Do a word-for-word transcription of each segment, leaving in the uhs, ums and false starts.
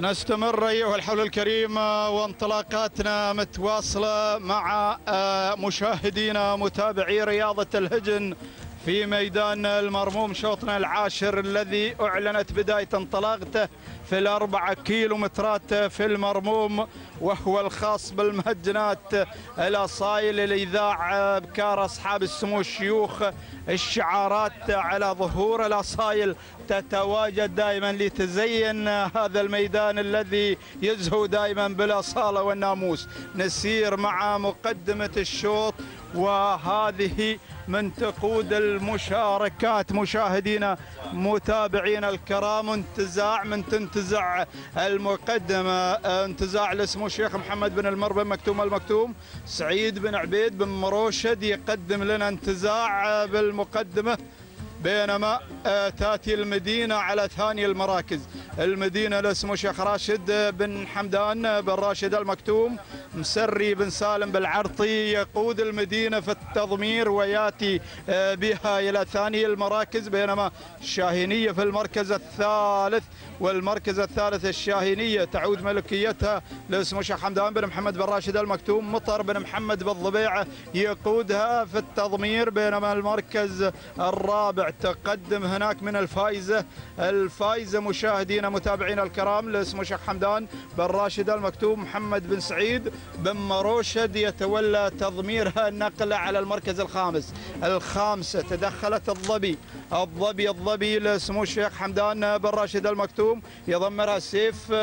نستمر أيها الحول الكريم وانطلاقاتنا متواصلة مع مشاهدينا متابعي رياضة الهجن في ميدان المرموم، شوطنا العاشر الذي أعلنت بداية انطلاقته في الأربعة كيلومترات في المرموم، وهو الخاص بالمهجنات الأصايل الإذاع أبكار أصحاب السمو الشيوخ. الشعارات على ظهور الأصايل تتواجد دائما لتزين هذا الميدان الذي يزهو دائما بالأصالة والناموس. نسير مع مقدمة الشوط، وهذه من تقود المشاركات مشاهدينا متابعينا الكرام. انتزاع من تنتزع المقدمة، انتزاع لسمو الشيخ محمد بن المر بن مكتوم المكتوم. سعيد بن عبيد بن مروشد يقدم لنا انتزاع بالمقدمة، بينما تاتي المدينة على ثاني المراكز. المدينة لسمو الشيخ راشد بن حمدان بن راشد المكتوم. مسري بن سالم بالعرطي يقود المدينة في التضمير وياتي بها إلى ثاني المراكز، بينما الشاهينية في المركز الثالث. والمركز الثالث الشاهينية تعود ملكيتها لسمو الشيخ حمدان بن محمد بن راشد المكتوم. مطر بن محمد بالضبيعة يقودها في التضمير، بينما المركز الرابع تقدم هناك من الفائزة. الفائزة مشاهدينا متابعينا الكرام لسمو الشيخ حمدان بن راشد المكتوم. محمد بن سعيد بن مروشد يتولى تضميرها النقل على المركز الخامس. الخامسة تدخلت الظبي الظبي الظبي لسمو الشيخ حمدان بن راشد المكتوم، يضمرها سيف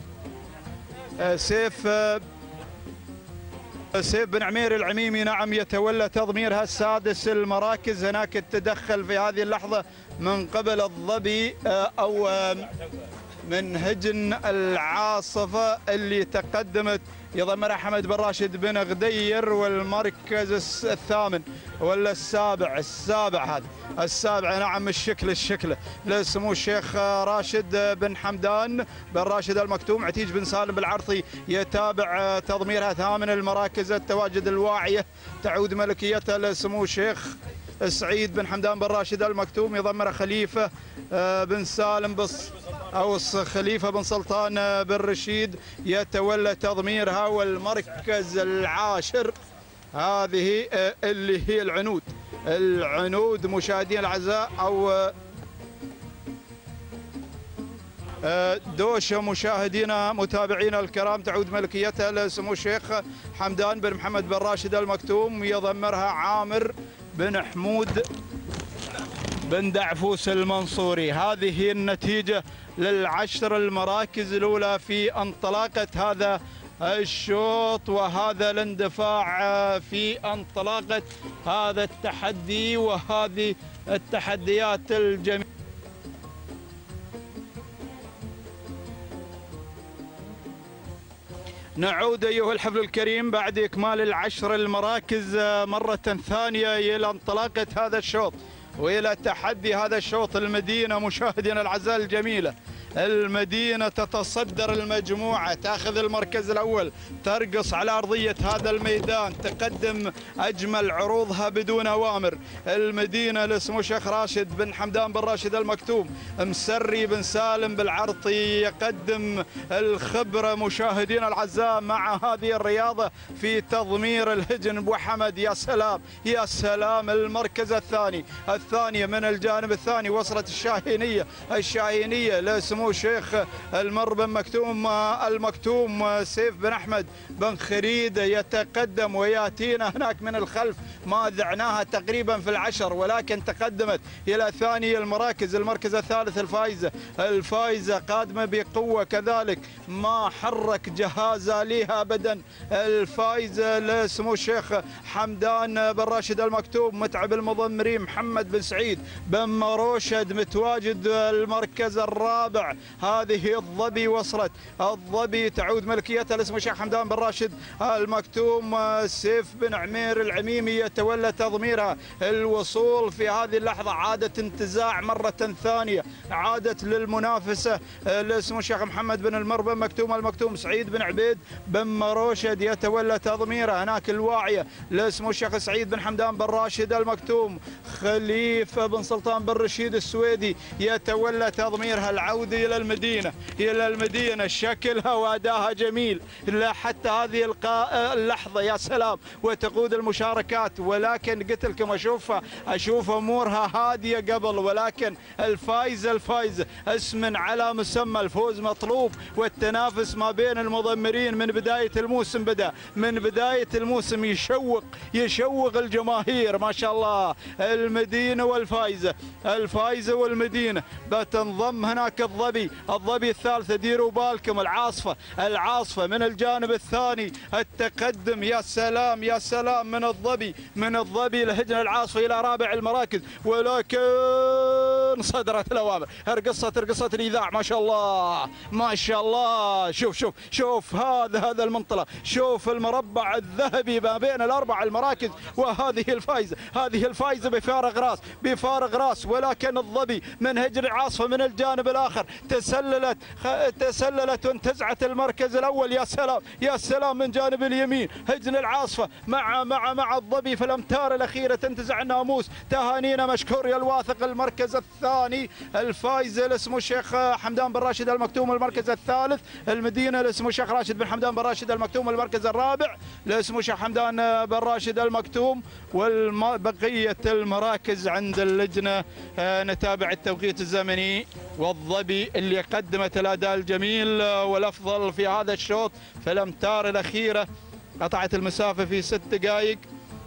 سيف سيف بن عمير العميمي، نعم، يتولى تضميرها السادس المراكز. هناك التدخل في هذه اللحظة من قبل الظبي أو من هجن العاصفة اللي تقدمت، يضمرها حمد بن راشد بن غدير. والمركز الثامن ولا السابع السابع هذا السابع نعم الشكل الشكله لسمو الشيخ راشد بن حمدان بن راشد المكتوم. عتيج بن سالم بالعرطي يتابع تضميرها ثامن المراكز. التواجد الواعية تعود ملكيتها لسمو الشيخ سعيد بن حمدان بن راشد المكتوم، يضمرها خليفة بن سالم بص أو خليفة بن سلطان بن رشيد يتولى تضميرها. والمركز العاشر هذه اللي هي العنود العنود مشاهدينا الأعزاء أو دوشة مشاهدينا متابعينا الكرام، تعود ملكيتها لسمو الشيخ حمدان بن محمد بن راشد المكتوم، يضمرها عامر بن حمود بن دعفوس المنصوري. هذه النتيجة للعشر المراكز الأولى في انطلاقة هذا الشوط وهذا الاندفاع في انطلاقة هذا التحدي وهذه التحديات الجميلة. نعود أيها الحفل الكريم بعد إكمال العشر المراكز مرة ثانية إلى انطلاقة هذا الشوط وإلى تحدي هذا الشوط. المدينة مشاهدينا الأعزاء الجميلة، المدينة تتصدر المجموعة، تأخذ المركز الأول، ترقص على أرضية هذا الميدان، تقدم أجمل عروضها بدون أوامر. المدينة لسمو الشيخ راشد بن حمدان بن راشد المكتوم. مسري بن سالم بالعرطي يقدم الخبرة مشاهدينا الأعزاء مع هذه الرياضة في تضمير الهجن. أبو حمد يا سلام يا سلام. المركز الثاني الثانية من الجانب الثاني وصلت الشاهينية الشاهينية لسمو الشيخ المر بن مكتوم المكتوم. سيف بن أحمد بن خريد يتقدم وياتينا هناك من الخلف، ما ذعناها تقريبا في العشر ولكن تقدمت إلى ثاني المراكز. المركز الثالث الفائزة الفائزة قادمة بقوة كذلك، ما حرك جهازها لها أبدا. الفائزة لسمو الشيخ حمدان بن راشد المكتوم. متعب المضمرين محمد بن سعيد بن مروشد متواجد المركز الرابع. هذه الظبي وصلت الظبي تعود ملكيتها لسمو الشيخ حمدان بن راشد المكتوم. سيف بن عمير العميمي يتولى تضميرها. الوصول في هذه اللحظة عادت انتزاع مرة ثانية، عادت للمنافسة لسمو الشيخ محمد بن المر بن مكتوم المكتوم. سعيد بن عبيد بن مروشد يتولى تضميرها. هناك الواعية لسمو الشيخ سعيد بن حمدان بن راشد المكتوم. خليفة بن سلطان بن رشيد السويدي يتولى تضميرها. العودي إلى المدينة إلى المدينة، شكلها وأداها جميل. لا حتى هذه اللحظة يا سلام وتقود المشاركات، ولكن قلت لكم أشوفها أشوف أمورها هادية قبل، ولكن الفايزة الفايزة اسم على مسمى، الفوز مطلوب والتنافس ما بين المضمرين من بداية الموسم بدأ، من بداية الموسم يشوق يشوق الجماهير ما شاء الله. المدينة والفايزة، الفايزة والمدينة بتنضم هناك الظبي، الظبي الثالثة ديروا بالكم. العاصفة العاصفة من الجانب الثاني، التقدم يا سلام يا سلام من الظبي من الظبي لهجن العاصفة إلى رابع المراكز، ولكن صدرت الأوامر، ارقصت ارقصت الإذاعة ما شاء الله ما شاء الله. شوف شوف شوف هذا هذا المنطلق، شوف المربع الذهبي ما بين الأربع المراكز، وهذه الفايزة هذه الفايزة بفارغ راس بفارغ راس. ولكن الظبي من هجن العاصفة من الجانب الآخر تسللت تسللت وانتزعت المركز الأول. يا سلام يا سلام من جانب اليمين هجن العاصفة مع مع مع الظبي في الأمتار الأخيرة تنتزع الناموس. تهانينا مشكور يا الواثق. المركز الثاني الفايزة اللي اسمه الشيخ حمدان بن راشد المكتوم. المركز الثالث المدينة اللي اسمه الشيخ راشد بن حمدان بن راشد المكتوم. المركز الرابع اللي اسمه الشيخ حمدان بن راشد المكتوم. والبقية المراكز عند اللجنة نتابع التوقيت الزمني. والظبي اللي قدمت الأداء الجميل والأفضل في هذا الشوط في الأمتار الأخيرة، قطعت المسافة في ست دقائق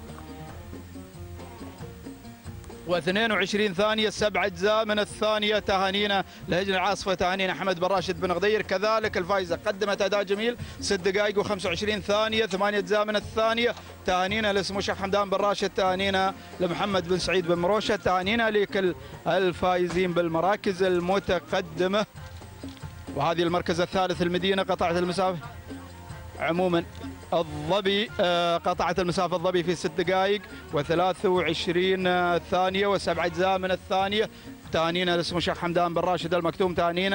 واثنين وعشرين ثانية، سبع أجزاء من الثانية. تهانينا لهجن العاصفة، تهانينا حمد بن راشد بن غدير. كذلك الفايزة قدمت أداء جميل ست دقائق وخمسة وعشرين ثانية، ثمانية أجزاء من الثانية. تهانينا لاسمه الشيخ حمدان بن راشد، تهانينا لمحمد بن سعيد بن مروشة، تهانينا لكل الفائزين بالمراكز المتقدمة. وهذه المركز الثالث المدينة قطعت المسافة. عموما الظبي قطعت المسافة الظبي في ست دقائق وثلاثة وعشرين ثانية وسبع أجزاء من الثانية. تهانينا لاسمه الشيخ حمدان بن راشد المكتوم، تهانينا